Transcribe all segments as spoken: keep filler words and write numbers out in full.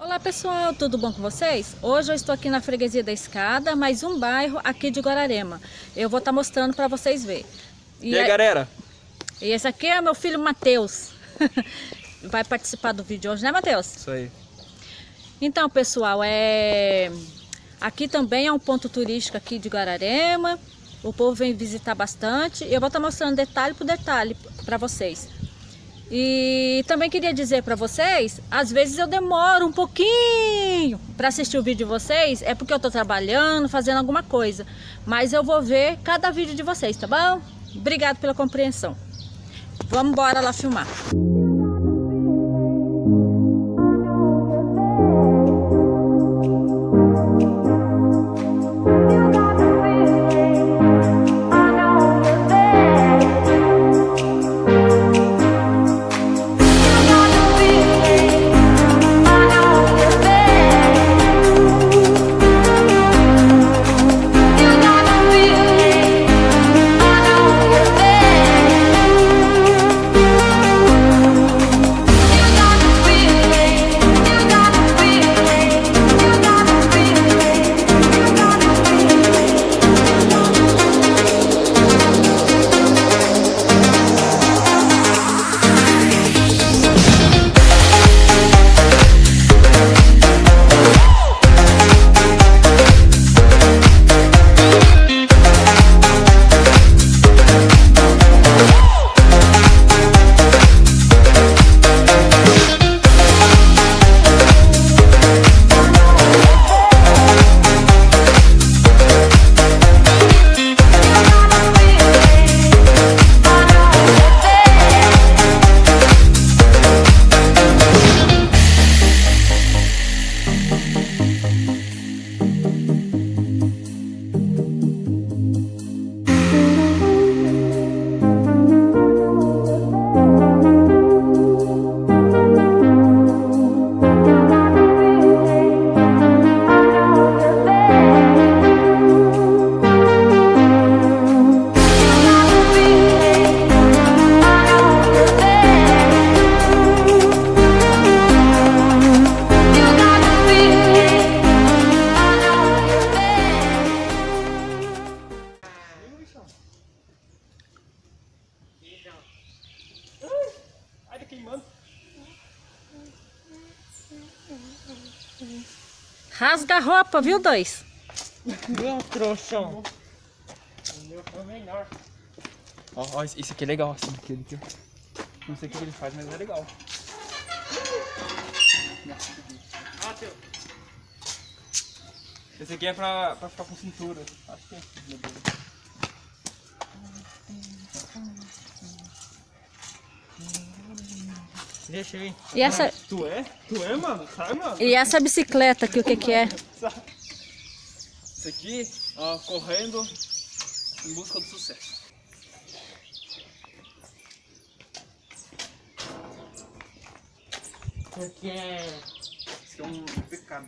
Olá pessoal, tudo bom com vocês? Hoje eu estou aqui na Freguesia da Escada, mais um bairro aqui de Guararema. Eu vou estar mostrando para vocês verem. E, e aí, galera? E esse aqui é meu filho Matheus. Vai participar do vídeo hoje, né, Matheus? Isso aí. Então, pessoal, é... aqui também é um ponto turístico aqui de Guararema. O povo vem visitar bastante. Eu vou estar mostrando detalhe por detalhe para vocês. E também queria dizer para vocês, às vezes eu demoro um pouquinho para assistir o vídeo de vocês, é porque eu estou trabalhando, fazendo alguma coisa. Mas eu vou ver cada vídeo de vocês, tá bom? Obrigado pela compreensão. Vamos embora lá filmar. Rasga a roupa, viu, dois? Meu trouxão. O meu foi melhor. Ó, ó, esse aqui é legal, assim, aquele aqui. Não sei o que ele faz, mas é legal. Esse aqui é pra, pra ficar com cintura. Acho que é esse, meu Deus. Deixa aí. E essa... Tu é? Tu é, mano? Sai, mano. E essa bicicleta aqui, o que que é? Isso aqui, ó, correndo em busca do sucesso. Porque isso é um pecado.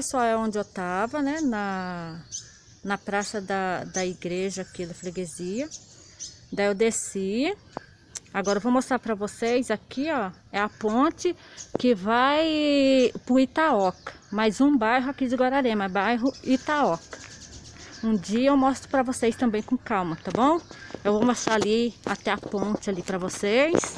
pessoal, é onde eu tava, né? Na, na praça da, da igreja aqui da freguesia. Daí eu desci. Agora eu vou mostrar pra vocês aqui, ó. É a ponte que vai pro Itaoca. Mais um bairro aqui de Guararema, bairro Itaoca. Um dia eu mostro pra vocês também com calma, tá bom? Eu vou mostrar ali até a ponte ali pra vocês.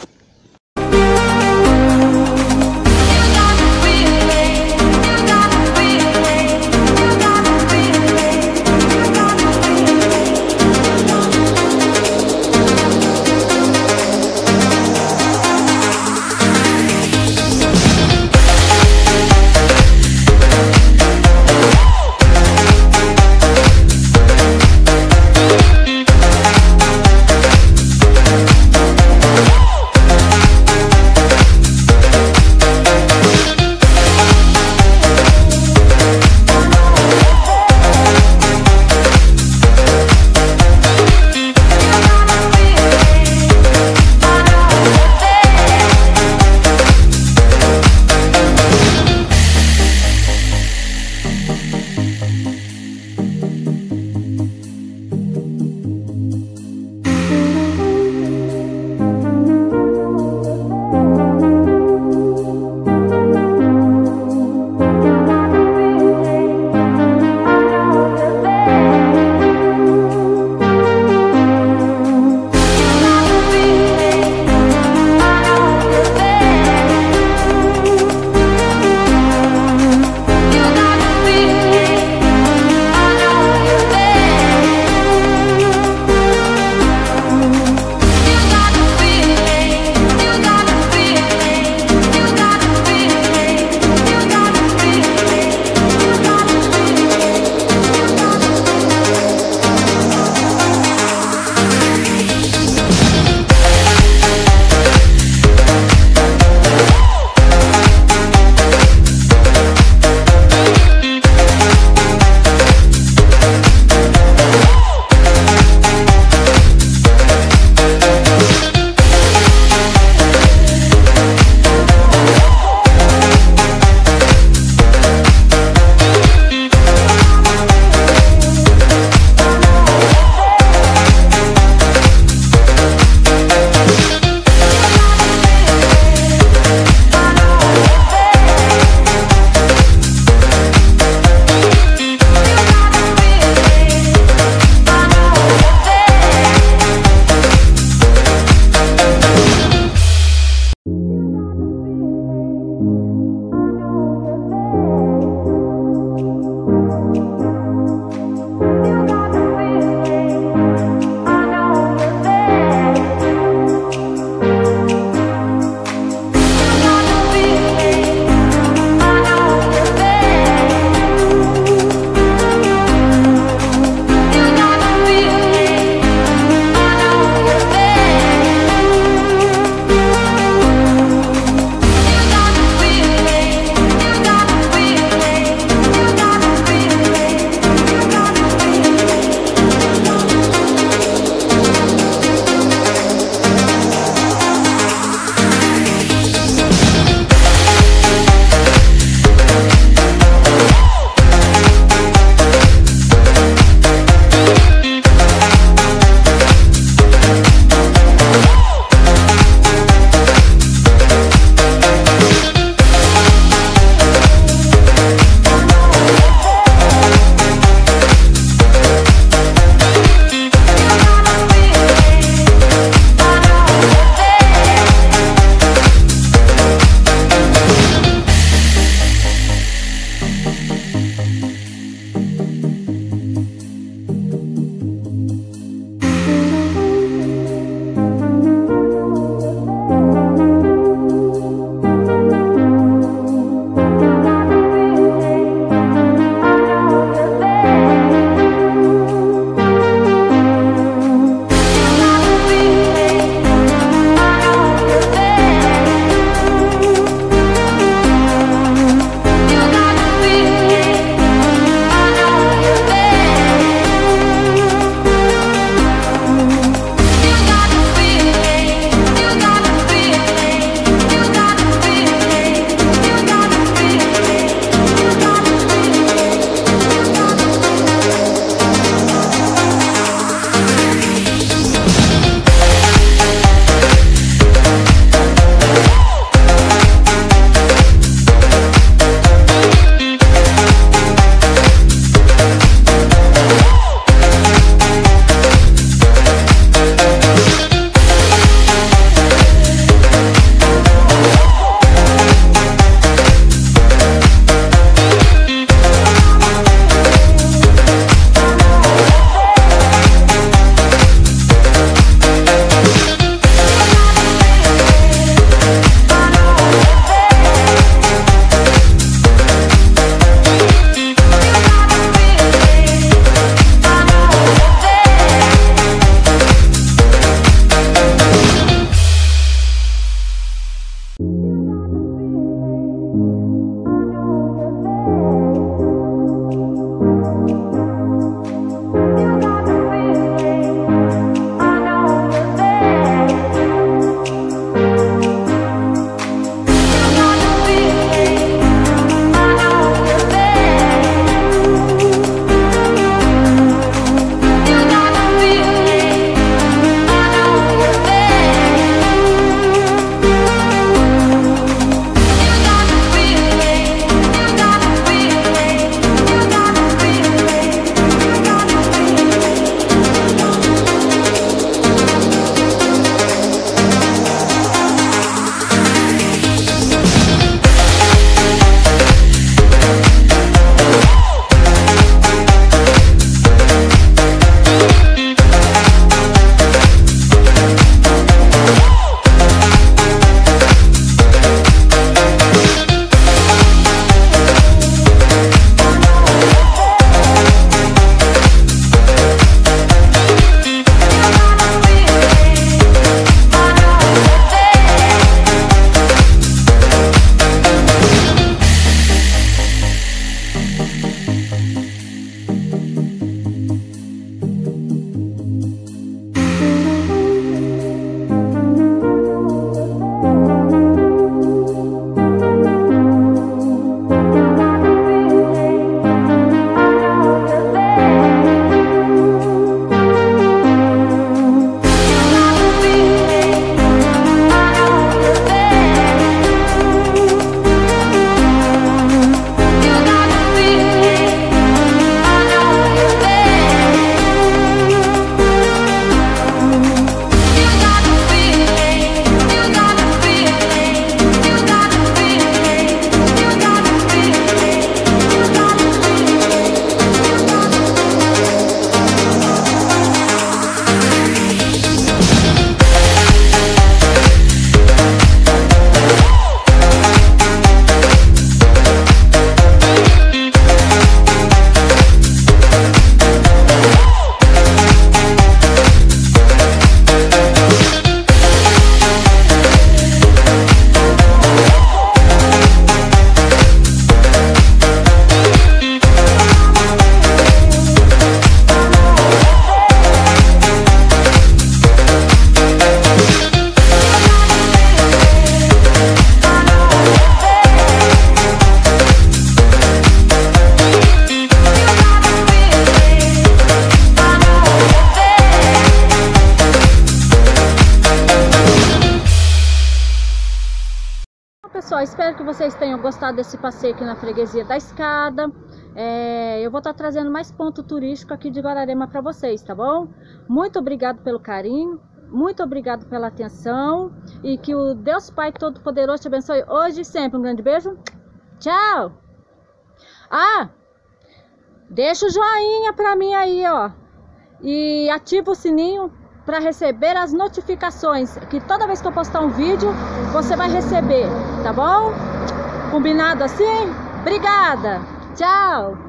pessoal, espero que vocês tenham gostado desse passeio aqui na freguesia da Escada. É, eu vou estar trazendo mais ponto turístico aqui de Guararema para vocês, tá bom? Muito obrigado pelo carinho, muito obrigado pela atenção e que o Deus Pai Todo-Poderoso te abençoe hoje e sempre. Um grande beijo. Tchau! Ah, deixa o joinha para mim aí, ó, e ativa o sininho para receber as notificações, que toda vez que eu postar um vídeo, você vai receber, tá bom? Combinado assim? Obrigada! Tchau!